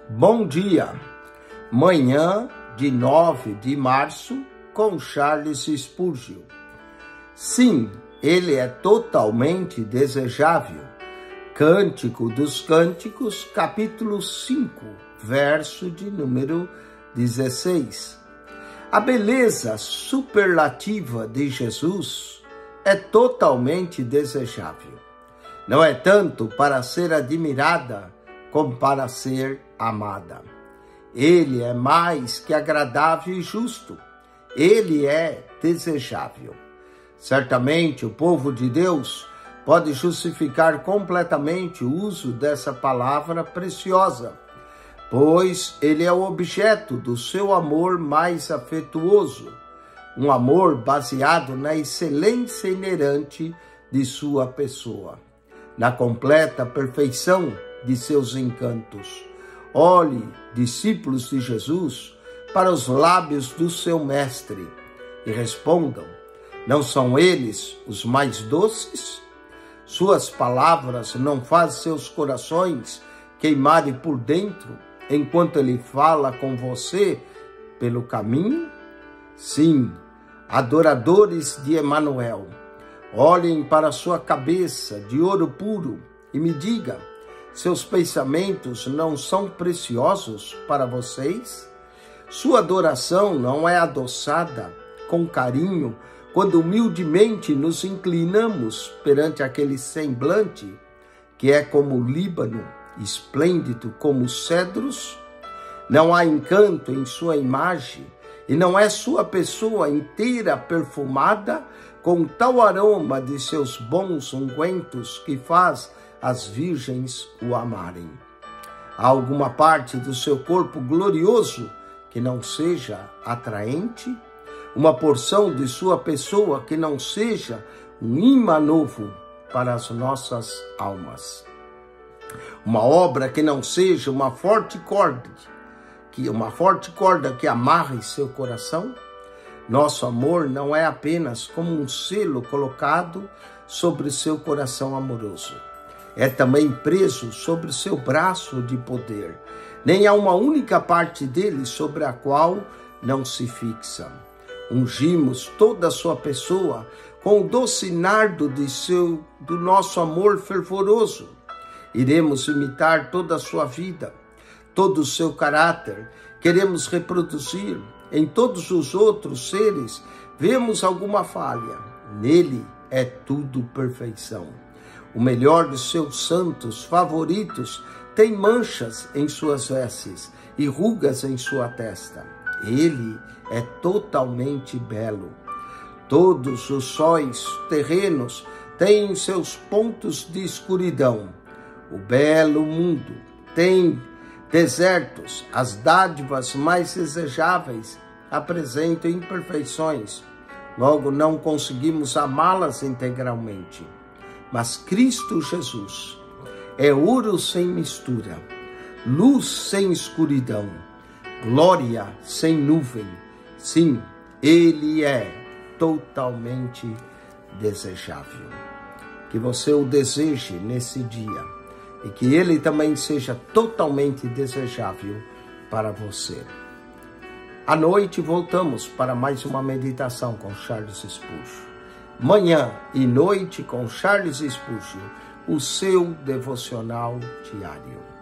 Bom dia, manhã de 9 de março com Charles Spurgeon. Sim, ele é totalmente desejável. Cântico dos Cânticos, capítulo 5, verso de número 16. A beleza superlativa de Jesus é totalmente desejável. Não é tanto para ser admirada, como para ser amada. Ele é mais que agradável e justo. Ele é desejável. Certamente o povo de Deus pode justificar completamente o uso dessa palavra preciosa, pois ele é o objeto do seu amor mais afetuoso, um amor baseado na excelência inerente de sua pessoa, na completa perfeição de seus encantos. Olhe, discípulos de Jesus, para os lábios do seu mestre e respondam: não são eles os mais doces? Suas palavras não fazem seus corações queimarem por dentro enquanto ele fala com você pelo caminho? Sim, adoradores de Emanuel, olhem para sua cabeça de ouro puro e me digam: seus pensamentos não são preciosos para vocês? Sua adoração não é adoçada com carinho quando humildemente nos inclinamos perante aquele semblante que é como o Líbano, esplêndido como os cedros? Não há encanto em sua imagem e não é sua pessoa inteira perfumada com tal aroma de seus bons ungüentos que faz as virgens o amarem? Há alguma parte do seu corpo glorioso que não seja atraente? Uma porção de sua pessoa que não seja um imã novo para as nossas almas? Uma obra que não seja uma forte corda que amarre seu coração? Nosso amor não é apenas como um selo colocado sobre seu coração amoroso. É também preso sobre seu braço de poder. Nem há uma única parte dele sobre a qual não se fixa. Ungimos toda a sua pessoa com o doce nardo do nosso amor fervoroso. Iremos imitar toda a sua vida, todo o seu caráter. Queremos reproduzir em todos os outros seres. Vemos alguma falha. Nele é tudo perfeição. O melhor de seus santos favoritos tem manchas em suas vestes e rugas em sua testa. Ele é totalmente belo. Todos os sóis terrenos têm seus pontos de escuridão. O belo mundo tem desertos. As dádivas mais desejáveis apresentam imperfeições. Logo, não conseguimos amá-las integralmente. Mas Cristo Jesus é ouro sem mistura, luz sem escuridão, glória sem nuvem. Sim, ele é totalmente desejável. Que você o deseje nesse dia e que ele também seja totalmente desejável para você. À noite voltamos para mais uma meditação com Charles Spurgeon. Manhã e noite com Charles Spurgeon, o seu devocional diário.